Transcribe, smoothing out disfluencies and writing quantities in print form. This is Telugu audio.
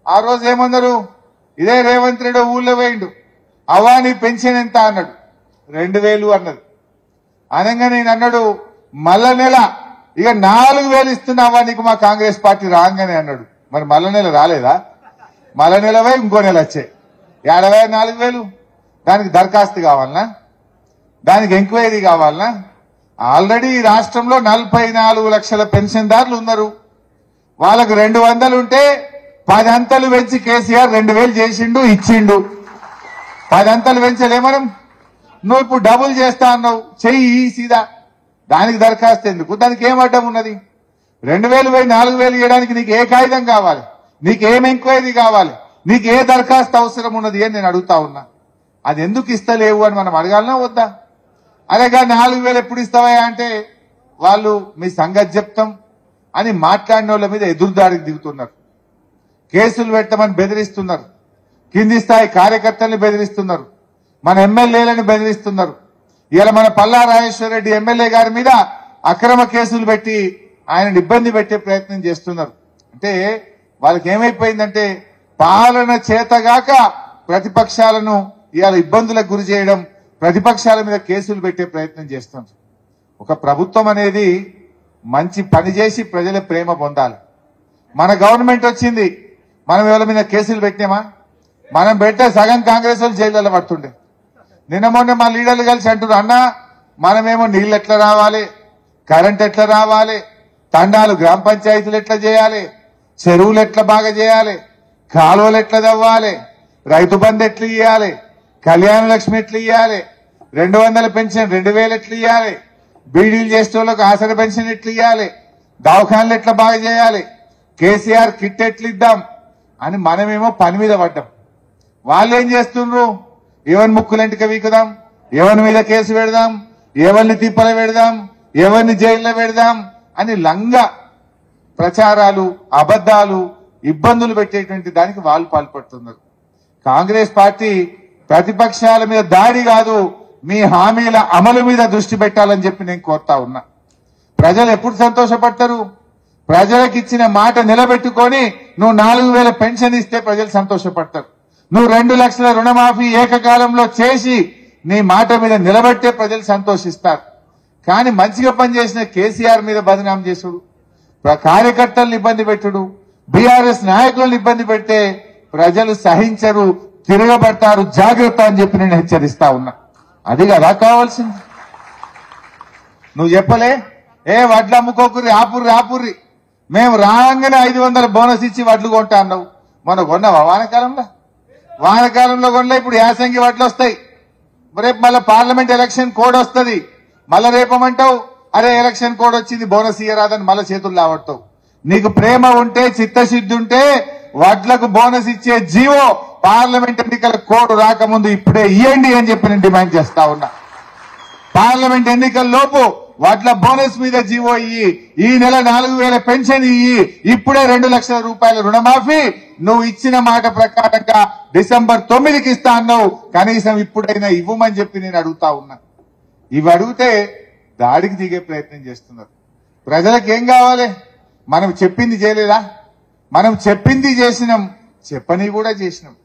ఆ రోజు ఏమన్నారు, ఇదే రేవంత్ రెడ్డి ఊళ్ళో పోయిండు, అవ్వా నీ పెన్షన్ ఎంత అన్నాడు, 2000 అన్నది. అనగా నేను అన్నాడు, మళ్ళా నెల ఇక 4000 ఇస్తున్నావా నీకు మా కాంగ్రెస్ పార్టీ రాగానే అన్నాడు. మరి మళ్ళా నెల రాలేదా? మళ్ళా నెల పోయి ఇంకో నెల వచ్చాయి. 4000 దానికి దరఖాస్తు కావాలనా? దానికి ఎంక్వైరీ కావాలనా? ఆల్రెడీ ఈ రాష్ట్రంలో 44 లక్షల పెన్షన్దారులు ఉన్నారు. వాళ్ళకు 200 ఉంటే 10 అంతలు పెంచి కేసీఆర్ 2000 చేసిండు, ఇచ్చిండు. 10 అంతలు పెంచలే మనం. నువ్వు ఇప్పుడు డబుల్ చేస్తా అన్నావు, చెయ్యి సీదా. దానికి దరఖాస్తు ఎందుకు? దానికి ఏం అడ్డం ఉన్నది? 2000 పోయి 4000 ఇవ్వడానికి నీకు ఏ కాగితం కావాలి? నీకు ఏం ఎంక్వైరీ కావాలి? నీకు ఏ దరఖాస్తు అవసరం ఉన్నది అని నేను అడుగుతా ఉన్నా. అది ఎందుకు ఇస్తలేవు అని మనం అడగాలనా వద్దా? అదేగా 4000 ఎప్పుడు ఇస్తావా అంటే వాళ్ళు మీ సంగతి చెప్తాం అని మాట్లాడిన వాళ్ళ మీద ఎదురుదాడికి దిగుతున్నారు. కేసులు పెట్టమని బెదిరిస్తున్నారు. కింది స్థాయి కార్యకర్తల్ని బెదిరిస్తున్నారు. మన ఎమ్మెల్యేలను బెదిరిస్తున్నారు. ఇలా మన పల్లా రాజేశ్వర్ రెడ్డి ఎమ్మెల్యే గారి మీద అక్రమ కేసులు పెట్టి ఆయనను ఇబ్బంది పెట్టే ప్రయత్నం చేస్తున్నారు. అంటే వాళ్ళకి ఏమైపోయిందంటే పాలన చేతగాక ప్రతిపక్షాలను ఇవాళ ఇబ్బందులకు గురి చేయడం, ప్రతిపక్షాల మీద కేసులు పెట్టే ప్రయత్నం చేస్తున్నారు. ఒక ప్రభుత్వం అనేది మంచి పని చేసి ప్రజల ప్రేమ పొందాలి. మన గవర్నమెంట్ వచ్చింది, మనం ఎవరి మీద కేసులు పెట్టినామా? మనం పెట్టే సగం కాంగ్రెస్ వాళ్ళు జైల్లో పడుతుండే. నిన్న మొన్న మా లీడర్లు కలిసి అంటున్నారు, అన్నా మనమేమో నీళ్ళు ఎట్లా రావాలి, కరెంట్ ఎట్లా రావాలి, తండాలు గ్రామ పంచాయతీలు ఎట్లా చేయాలి, చెరువులు ఎట్లా బాగా చేయాలి, కాలువలు ఎట్లా తవ్వాలి, రైతు బంధు ఎట్లా ఇవ్వాలి, కళ్యాణ లక్ష్మి ఎట్లా ఇవ్వాలి, 200 పెన్షన్ 2000 ఎట్లా ఇవ్వాలి, బీడీలు చేసే వాళ్ళకు ఆసర పెన్షన్ ఎట్లా ఇవ్వాలి, దవాఖానలు ఎట్లా బాగా చేయాలి, కేసీఆర్ కిట్ ఎట్లా ఇద్దాం అని మనమేమో పని మీద పడ్డాం. వాళ్ళు ఏం చేస్తుండ్రు? ఎవరిని ముక్కులంటిక వీకుదాం, ఎవరి మీద కేసు పెడదాం, ఎవరిని తిప్పల పెడదాం, ఎవరిని జైల్లో పెడదాం అని లంగా ప్రచారాలు, అబద్దాలు, ఇబ్బందులు పెట్టేటువంటి దానికి వాళ్ళు పాల్పడుతున్నారు. కాంగ్రెస్ పార్టీ ప్రతిపక్షాల మీద దాడి కాదు, మీ హామీల అమలు మీద దృష్టి పెట్టాలని చెప్పి నేను కోరుతా ఉన్నా. ప్రజలు ఎప్పుడు సంతోషపడతారు? ప్రజలకు ఇచ్చిన మాట నిలబెట్టుకొని నువ్వు 4000 పెన్షన్ ఇస్తే ప్రజలు సంతోషపడతారు. నువ్వు 2 లక్షల రుణమాఫీ ఏకకాలంలో చేసి నీ మాట మీద నిలబెట్టే ప్రజలు సంతోషిస్తారు. కానీ మంచిగా పనిచేసిన కేసీఆర్ మీద బదనాం చేసుడు, కార్యకర్తలను ఇబ్బంది పెట్టుడు, బీఆర్ఎస్ నాయకులను ఇబ్బంది పెడితే ప్రజలు సహించరు, తిరగబడతారు. జాగ్రత్త అని చెప్పి నేను హెచ్చరిస్తా ఉన్నా. అది కదా కావాల్సింది. నువ్వు చెప్పలే, వడ్లు అమ్ముకోకుర్రి, ఆపుర్రి, మేము రాగానే 500 బోనస్ ఇచ్చి వడ్లు కొంటా అన్నావు. మనం కొన్నావా వానకాలంలో? వానకాలంలో కొనలే. ఇప్పుడు యాసంగి వడ్లు వస్తాయి. రేపు మళ్ళీ పార్లమెంట్ ఎలక్షన్ కోడ్ వస్తుంది. మళ్ళా రేపమంటావు, అరే ఎలక్షన్ కోడ్ వచ్చింది బోనస్ ఇయ్యరాదని మళ్ళీ చేతులు లావడతావు. నీకు ప్రేమ ఉంటే, చిత్తశుద్ధి ఉంటే వడ్లకు బోనస్ ఇచ్చే జీవో పార్లమెంట్ ఎన్నికల కోడ్ రాకముందు ఇప్పుడే ఇవ్వండి అని చెప్పి నేను డిమాండ్ చేస్తా ఉన్నా. పార్లమెంట్ ఎన్నికల లోపు వడ్ల బోనస్ మీద జీవో ఇయ్యి, ఈ నెల 4000 పెన్షన్ ఇయ్యి, ఇప్పుడే 2 లక్షల రూపాయల రుణమాఫీ నువ్వు ఇచ్చిన మాట ప్రకారంగా డిసెంబర్ 9కి ఇస్తా అన్నావు. కనీసం ఇప్పుడైనా ఇవ్వమని చెప్పి నేను అడుగుతా ఉన్నా. ఇవి అడిగితే దాడికి దిగే ప్రయత్నం చేస్తున్నారు. ప్రజలకు ఏం కావాలి? మనం చెప్పింది చేయలేదా? మనం చెప్పింది చేసినాం, చెప్పని కూడా చేసినాం.